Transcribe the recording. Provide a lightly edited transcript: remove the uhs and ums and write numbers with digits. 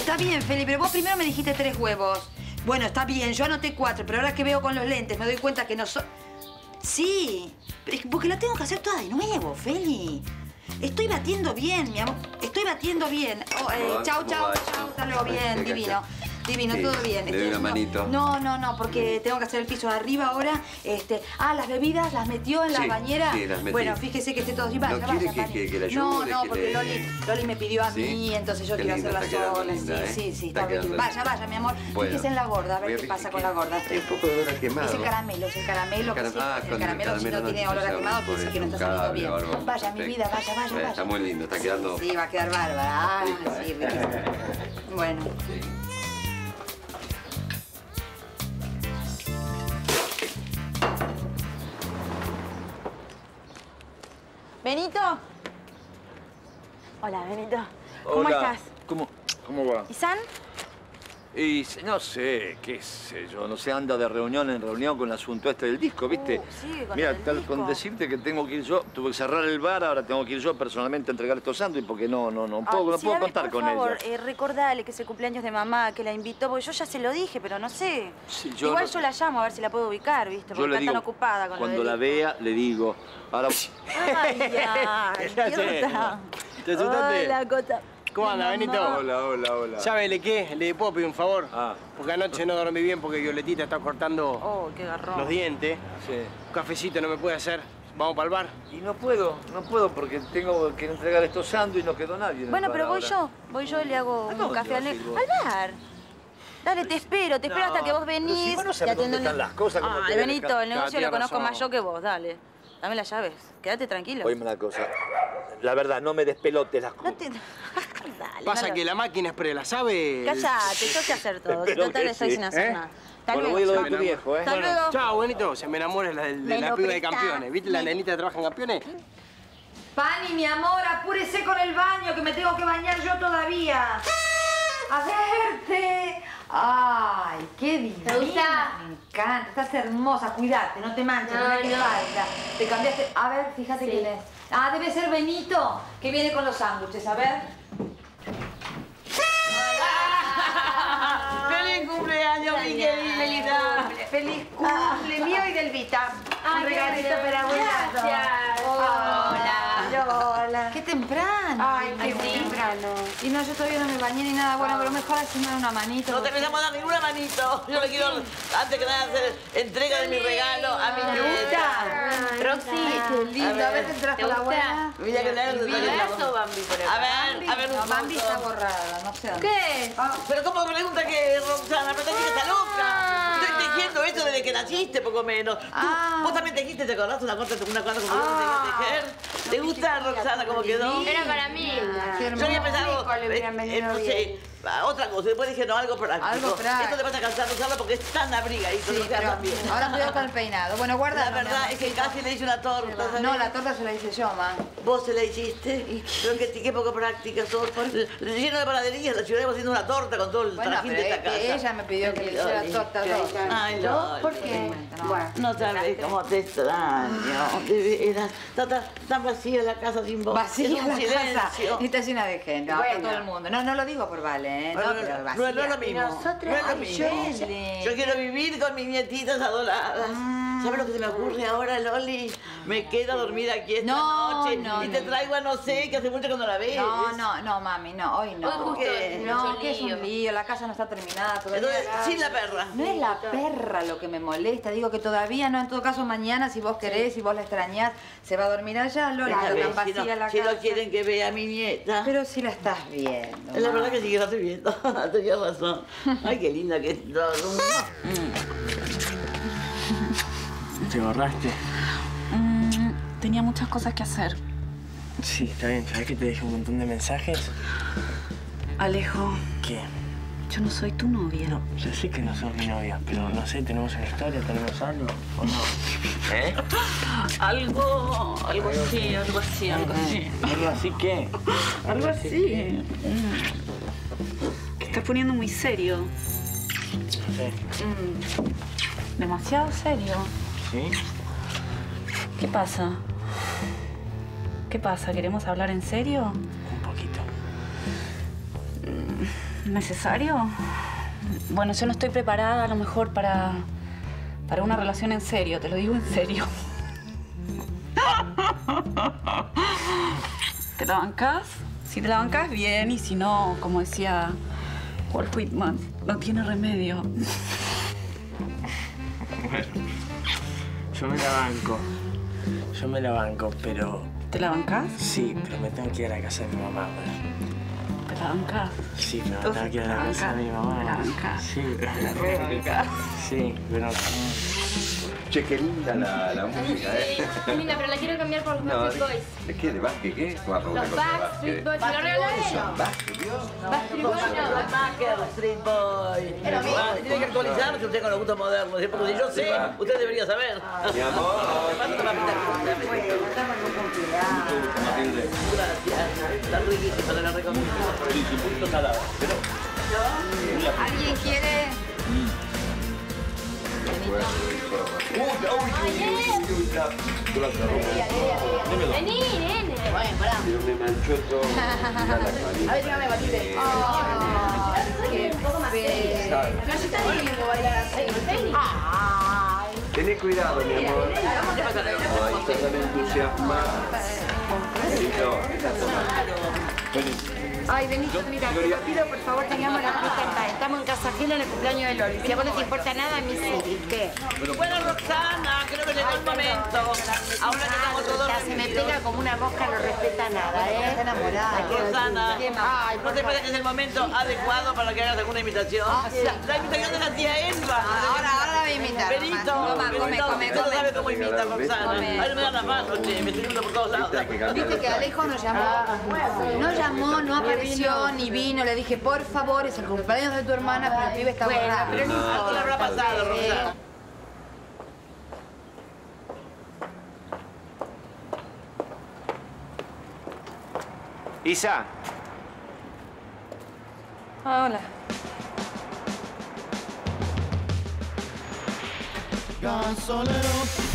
Está bien, Feli, pero vos primero me dijiste 3 huevos. Bueno, está bien, yo anoté 4, pero ahora que veo con los lentes me doy cuenta que no son... Sí, porque la tengo que hacer toda de nuevo, Feli. Estoy batiendo bien, mi amor. Estoy batiendo bien. Chau, chau, chau. Hasta luego. Bien, divino. Divino, todo bien. ¿Le doy una manito? No, porque tengo que hacer el piso de arriba ahora. Las bebidas las metió en la bañera. Sí, las metí. Bueno, fíjese que esté todo así. Vaya, ¿No quiere que la ayude? No, porque Loli me pidió a mí, entonces yo quiero hacerla sola. Sí, está bien. Vaya, mi amor. Fíjese en la gorda, a ver qué pasa con la gorda. Hay un poco de olor a quemado. Es el caramelo. El caramelo, si no tiene olor a quemado, piensa que no está saliendo bien. Vaya, mi vida, vaya. Está muy lindo, está quedando... Sí, va a quedar bárbara. Sí, bueno. ¿Benito? Hola, Benito. ¿Cómo estás? ¿Cómo va? ¿Y San? Y no sé, qué sé yo, no sé, anda de reunión en reunión con el asunto este del disco, ¿viste? Sí, con Mira, el disco. con decirte que tengo que ir yo, tuve que cerrar el bar, ahora tengo que ir yo personalmente a entregar estos sándwiches porque no puedo contar con ella. Por favor, recordale que es el cumpleaños de mamá, que la invitó, porque yo ya se lo dije, pero no sé. Sí, Igual yo la llamo a ver si la puedo ubicar, ¿viste? Porque está tan ocupada con cuando la vea, le digo. Ahora... Ay, idiota. ¿Te asustaste? Hola, Cota. ¿Cómo anda, Benito? Hola. ¿Sabe qué? ¿Le puedo pedir un favor? Ah. Porque anoche no dormí bien porque Violetita está cortando Qué garrón. los dientes. Sí. Un cafecito no me puede hacer. ¿Vamos para el bar? Y no puedo porque tengo que entregar estos sándwiches y no quedó nadie en el Bueno, bar pero voy ahora. yo y le hago ¿A un dónde café vas a ir vos? al bar. Dale, te espero hasta que vos venís. Pero si vos no sabés dónde están las cosas, ¿cómo te voy a Benito, dejar? el negocio Tiene lo conozco razón. más yo que vos, dale. Dame las llaves, quédate tranquilo. Oíme una cosa. La verdad, no me despelotes las cosas. No te... Dale, Pasa no que la máquina es prela, ¿sabe? Cállate, yo sé hacer todo. Si Pero total que estoy sí. sin hacer nada. Hasta Bueno, luego, voy a lo chao. de tu viejo, ¿eh? Hasta luego. Chao, Benito. Se me enamora la Me lo piba de presta. Campeones. ¿Viste la nenita que trabaja en Campeones? Pani, mi amor, apúrese con el baño, que me tengo que bañar yo todavía. A verte. Ay, qué divina. ¿Te gusta? Me encanta. Estás hermosa. Cuídate, no te manches. No, mira qué no. falta. Te cambiaste. A ver, fíjate Sí. quién es. Ah, debe ser Benito, que viene con los sándwiches. A ver. ¡Feliz cumpleaños, mi querida! ¡Feliz cumple mío y del Vita! Ay, Un regalito gracias. para abuelito. Gracias. Hola. ¡Qué temprano! Ay, qué Sí. temprano. Y no, yo todavía no me bañé ni nada. Bueno, pero mejor así me da una manito. No te porque- pensamos dar ninguna manito. Yo le quiero, antes que nada, hacer entrega de mi regalo a mi ¿Te nieta. gusta? Roxy, qué lindo. A ver, te trajo ¿te la gusta? abuela. Mira que ¿Vidas o Bambi por acá? A ver un Bambi está poco. borrada, no sé dónde. ¿Qué? Pero ¿cómo pregunta que Roxana? Pero te está loca. Estoy tejiendo esto desde que naciste, poco menos. Vos también tejiste, ¿te acordás? Una cuarta como vos te tejer. ¿Te gusta, Roxana, cómo quedó? Era para mí. Yo había pensado, Le hubieran venido no sé, otra cosa. Después dije, no, algo práctico. Algo práctico. Esto te vas a cansar de usarlo porque es tan abrigadito, Sí, no queda pero tan bien. ahora cuidado con el peinado. Bueno, guarda. La verdad es que casi le hice una torta, ¿sabes? No, la torta se la hice yo, ma. ¿Vos se la hiciste? Pero qué poco práctica sos. Lleno de panaderías, la ciudad haciendo una torta con todo el Bueno, trajín de esta pero casa. ella me pidió que le hiciera torta dos. Ay, no. ¿Por qué? Bueno. No sabes cómo te extraño, de veras. Está tan vacía la casa sin vos. Vacía Es un la casa. silencio. Y está llena de gente. No, Bueno. está todo el mundo. No lo digo por vale, ¿eh? No, Bueno, pero vacía. no es lo mismo. Nosotros- No es lo Ay, mismo. Shirley. Yo quiero vivir con mis nietitas adoradas. ¿Sabes lo que se me ocurre ahora, Loli? Me quedo dormida aquí esta No, noche no, y te no. traigo a no sé, que hace mucho que no la ves. No, mami, no, hoy no. Hoy justo ¿Qué? es No, mucho que es un lío. lío, la casa no está terminada todavía. Entonces, sin la perra. No es la perra lo que me molesta, digo que todavía no, en todo caso mañana, si vos querés, si vos la extrañás, se va a dormir allá, Lola, Esta tan vez, vacía la si casa. no quieren que vea a mi nieta. Pero si la estás viendo. La ma. verdad que sí que la estoy viendo. Tenías razón. Ay, qué linda que es. ¿Te borraste? Tenía muchas cosas que hacer. Sí, está bien. ¿Sabes que te dejé un montón de mensajes? Alejo, ¿Qué? yo no soy tu novia. No, yo sé que no sos mi novia, pero no sé, ¿tenemos una historia? ¿Tenemos algo? ¿O no? ¿Eh? Algo así, algo así. ¿Algo así qué? Algo así. Te estás poniendo muy serio. Sí. Demasiado serio. ¿Sí? ¿Qué pasa? ¿Qué pasa? ¿Queremos hablar en serio? Un poquito. ¿Necesario? Bueno, yo no estoy preparada a lo mejor para una relación en serio, te lo digo en serio. ¿Te la bancás? Si te la bancás, bien, y si no, como decía Walt Whitman, no tiene remedio. Bueno, yo me la banco, pero... ¿Te la bancás? Sí, pero me tengo que ir a la casa de mi mamá, ¿verdad? ¿Te la bancás? Sí, pero me tengo que ir a la casa de mi mamá. ¿Te la bancás? Sí, pero me la bancás. Sí, pero... Che, qué linda la música, ¿eh? Linda, pero la quiero cambiar por los Backstreet Boys. ¿De qué? ¿De básquet? ¿Qué? ¿Cómo va a Los preguntar cosas de Backstreet básquet? Boys. ¿Me lo regalaron? ¿Básquet, Dios? Backstreet Boys no. Street Boy. Tiene que actualizarse usted con los gustos modernos. Porque si yo sé, usted debería saber. Mi amor. Gracias. Está riquísima, te la recomiendo. Sí, un poquito salado. Pero... ¿Alguien quiere? Vení, nene. Pero me manchó todo. Mira la calidad. A ver, dígame, Matilde. Qué feo. No se está viendo bailar así. Tené cuidado, mi amor. Ay, está tan entusiasmada. Ay, Benito, mira, te lo pido, por favor, tengamos la fiesta en paz. Estamos en casa ajena en el cumpleaños de Loli. Si a vos no te importa nada, a mí sí. ¿Qué? Bueno, Roxana, creo que llegó el momento. Ahora que estamos todos Se me pega como una mosca, no respeta nada, ¿eh? Está enamorada. Roxana, Ay, ¿no te parece que es el momento adecuado para que hagas alguna invitación? La invitación de la tía Elba. Ahora la voy a invitar. Benito, Toma, Benito, come. usted no sabe cómo imita Roxana. Ahora me dan la mano, che, me estoy viendo por todos lados. Viste que Alejo nos llamó. No llamó, no apareció, ni vino. Le dije, por favor, es el cumpleaños de tu hermana, pero el pibe está borracho. Pero algo le habrá pasado, Roxana. Isa. Hola. Gasolero.